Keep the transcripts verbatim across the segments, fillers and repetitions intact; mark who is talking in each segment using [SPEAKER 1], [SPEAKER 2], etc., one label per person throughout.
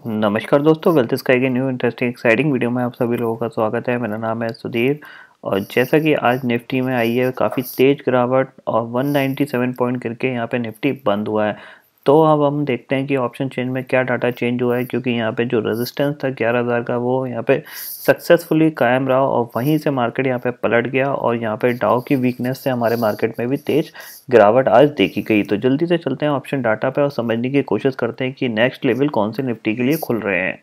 [SPEAKER 1] नमस्कार दोस्तों, Wealth Sky के न्यू इंटरेस्टिंग एक्साइटिंग वीडियो में आप सभी लोगों का स्वागत है। मेरा नाम है सुधीर और जैसा कि आज निफ्टी में आई है काफ़ी तेज गिरावट और एक सौ सत्तानवे पॉइंट करके यहाँ पे निफ्टी बंद हुआ है। तो अब हम देखते हैं कि ऑप्शन चेन में क्या डाटा चेंज हुआ है, क्योंकि यहाँ पे जो रेजिस्टेंस था ग्यारह हज़ार का वो यहाँ पे सक्सेसफुली कायम रहा और वहीं से मार्केट यहाँ पे पलट गया और यहाँ पे डाउ की वीकनेस से हमारे मार्केट में भी तेज गिरावट आज देखी गई। तो जल्दी से चलते हैं ऑप्शन डाटा पे और समझने की कोशिश करते हैं कि नेक्स्ट लेवल कौन से निफ्टी के लिए खुल रहे हैं।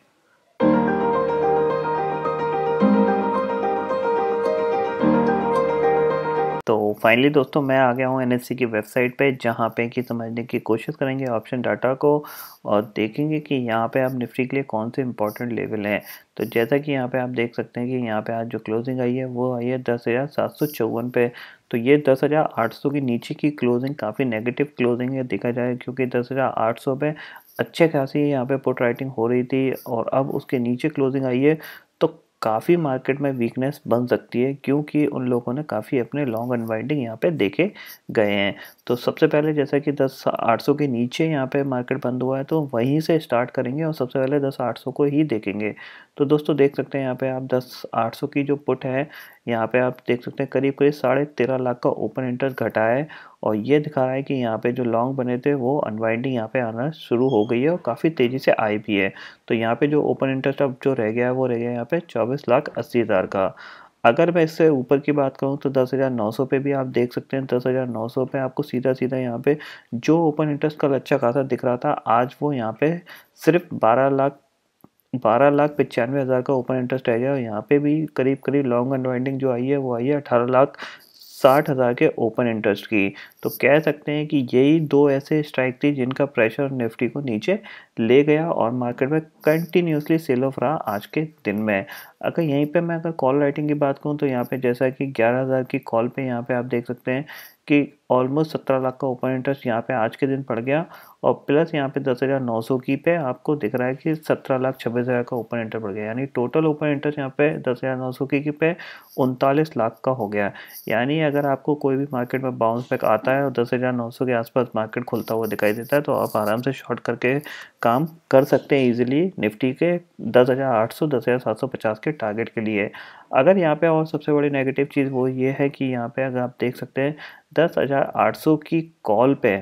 [SPEAKER 1] तो फाइनली दोस्तों मैं आ गया हूँ एनएससी की वेबसाइट पे, जहाँ पे कि समझने की कोशिश करेंगे ऑप्शन डाटा को और देखेंगे कि यहाँ पे आप निफ्टी के लिए कौन से इंपॉर्टेंट लेवल हैं। तो जैसा कि यहाँ पे आप देख सकते हैं कि यहाँ पे आज जो क्लोजिंग आई है वो आई है दस हज़ार सात सौ चौवन पे। तो ये दस हज़ार आठ सौ के नीचे की क्लोजिंग काफ़ी नेगेटिव क्लोजिंग है देखा जाए, क्योंकि दस हज़ार आठ सौ पे अच्छे खासी यहाँ पे पुट राइटिंग हो रही थी और अब उसके नीचे क्लोजिंग आई है। तो काफ़ी मार्केट में वीकनेस बन सकती है, क्योंकि उन लोगों ने काफ़ी अपने लॉन्ग अनवाइंडिंग यहाँ पे देखे गए हैं। तो सबसे पहले जैसा कि दस आठ सौ के नीचे यहाँ पे मार्केट बंद हुआ है तो वहीं से स्टार्ट करेंगे और सबसे पहले दस आठ सौ को ही देखेंगे। तो दोस्तों देख सकते हैं यहाँ पे आप दस आठ सौ की जो पुट है, यहाँ पे आप देख सकते हैं करीब करीब साढ़े तेरह लाख का ओपन इंटरेस्ट घटा है और ये दिखा रहा है कि यहाँ पे जो लॉन्ग बने थे वो अनवाइंडिंग यहाँ पे आना शुरू हो गई है और काफ़ी तेज़ी से आई भी है। तो यहाँ पे जो ओपन इंटरेस्ट अब जो रह गया है वो रह गया है यहाँ पे चौबीस लाख अस्सी हज़ार का। अगर मैं इससे ऊपर की बात करूँ तो दस हज़ार नौ सौ पे भी आप देख सकते हैं, दस हज़ार नौ सौ पे आपको सीधा सीधा यहाँ पे जो ओपन इंटरेस्ट कल अच्छा खासा दिख रहा था आज वो यहाँ पे सिर्फ बारह लाख बारह लाख पचानवे हज़ार का ओपन इंटरेस्ट रह गया और यहाँ पे भी करीब करीब लॉन्ग अनवाइंडिंग जो आई है वो आई है अठारह लाख साठ हज़ार के ओपन इंटरेस्ट की। तो कह सकते हैं कि यही दो ऐसे स्ट्राइक थी जिनका प्रेशर निफ्टी को नीचे ले गया और मार्केट में कंटिन्यूसली सेल ऑफ रहा आज के दिन में। अगर यहीं पे मैं अगर कॉल राइटिंग की बात करूँ तो यहाँ पे जैसा कि ग्यारह हज़ार की कॉल पे यहाँ पे आप देख सकते हैं कि ऑलमोस्ट सत्रह लाख का ओपन इंटरेस्ट यहाँ पे आज के दिन पड़ गया और प्लस यहाँ पे दस हज़ार नौ सौ की पे आपको दिख रहा है कि सत्रह लाख छब्बीस हज़ार का ओपन इंटरेस्ट पड़ गया, यानी टोटल ओपन इंटरेस्ट यहाँ पे दस हज़ार नौ सौ की पे उनतालीस लाख का हो गया। यानी अगर आपको कोई भी मार्केट में बाउंस बैक आता है और दस हज़ार नौ सौ के आसपास मार्केट खुलता हुआ दिखाई देता है तो आप आराम से शॉर्ट करके काम कर सकते हैं इजीली निफ्टी के दस हज़ार आठ सौ दस हज़ार सात सौ पचास के टारगेट के लिए। अगर यहाँ पे और सबसे बड़ी नेगेटिव चीज़ वो ये है कि यहाँ पे अगर आप देख सकते हैं दस हज़ार आठ सौ की कॉल पे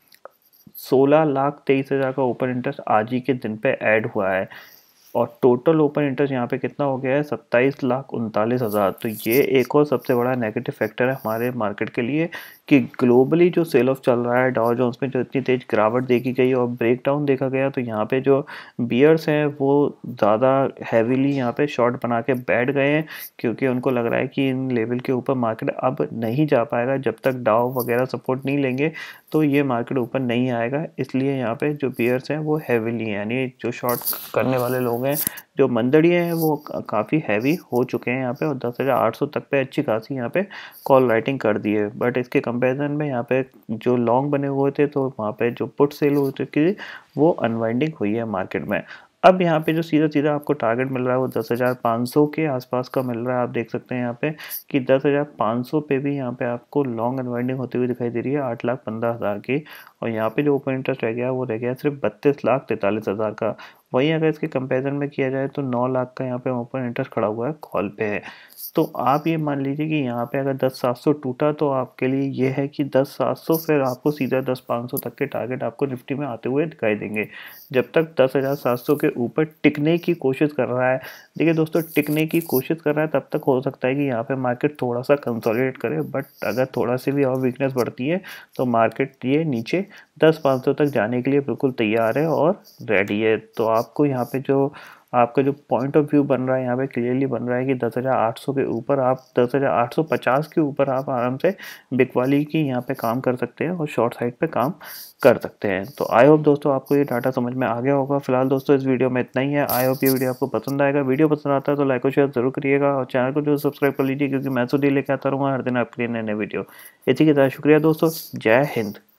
[SPEAKER 1] सोलह लाख तेईस हज़ार का ओपन इंटरेस्ट आज ही के दिन पे ऐड हुआ है और टोटल ओपन इंटरेस्ट यहाँ पे कितना हो गया है सत्ताईस लाख उनतालीस हज़ार। तो ये एक और सबसे बड़ा नेगेटिव फैक्टर है हमारे मार्केट के लिए कि ग्लोबली जो सेल ऑफ चल रहा है, डाउ जोन्स में जो इतनी तेज गिरावट देखी गई और ब्रेकडाउन देखा गया, तो यहाँ पे जो बियर्स हैं वो ज़्यादा हैवीली यहाँ पे शॉर्ट बना के बैठ गए हैं, क्योंकि उनको लग रहा है कि इन लेवल के ऊपर मार्केट अब नहीं जा पाएगा जब तक डाउ वगैरह सपोर्ट नहीं लेंगे तो ये मार्केट ऊपर नहीं आएगा। इसलिए यहाँ पे जो बियर्स हैं वो हैवीली हैं, यानी जो शॉर्ट करने वाले लोग हैं, जो मंदड़िए हैं वो काफ़ी हैवी हो चुके हैं यहाँ पे और दस हज़ार आठ सौ तक पे अच्छी खासी यहाँ पे कॉल राइटिंग कर दी है। बट इसके कंपैरिजन में यहाँ पे जो लॉन्ग बने हुए थे तो वहाँ पे जो पुट सेल हो चुकी थी वो अनवाइंडिंग हुई है मार्केट में। अब यहाँ पे जो सीधा सीधा आपको टारगेट मिल रहा है वो दस हज़ार पाँच सौ के आसपास का मिल रहा है। आप देख सकते हैं यहाँ पे कि दस हज़ार पाँच सौ पे भी यहाँ पे आपको लॉन्ग अनवाइंडिंग होती हुई दिखाई दे रही है आठ लाख पंद्रह हज़ार की और यहाँ पे जो ओपन इंटरेस्ट रह गया वो रह गया सिर्फ बत्तीस लाख तैंतालीस हज़ार का। वहीं अगर इसके कंपैरिजन में किया जाए तो नौ लाख का यहाँ पे ओपन इंटरेस्ट खड़ा हुआ है कॉल पे है। तो आप ये मान लीजिए कि यहाँ पे अगर दस सात सौ टूटा तो आपके लिए ये है कि दस सात सौ फिर आपको सीधा दस पाँच सौ तक के टारगेट आपको निफ्टी में आते हुए दिखाई देंगे। जब तक दस हज़ार सात सौ के ऊपर टिकने की कोशिश कर रहा है, देखिए दोस्तों टिकने की कोशिश कर रहा है तब तक हो सकता है कि यहाँ पे मार्केट थोड़ा सा कंसोलिडेट करे, बट अगर थोड़ा सी भी और वीकनेस बढ़ती है तो मार्केट ये नीचे दस पाँच सौ तक जाने के लिए बिल्कुल तैयार है और रेडी है। तो आपको यहाँ पे जो आपका जो पॉइंट ऑफ व्यू बन रहा है यहाँ पे क्लियरली बन रहा है कि दस हज़ार आठ सौ के ऊपर आप दस हज़ार आठ सौ पचास के ऊपर आप आराम से बिकवाली की यहाँ पे काम कर सकते हैं और शॉर्ट साइड पे काम कर सकते हैं। तो आई होप दोस्तों आपको ये डाटा समझ में आ गया होगा। फिलहाल दोस्तों इस वीडियो में इतना ही है। आई होप ये वीडियो आपको पसंद आएगा। वीडियो पसंद आता है तो लाइक और शेयर जरूर करिएगा और चैनल को जो सब्सक्राइब कर लीजिए, क्योंकि मैं सुधीर लेके आता रहूँगा हर दिन आपके लिए नए नए वीडियो। इसी के साथ शुक्रिया दोस्तों, जय हिंद।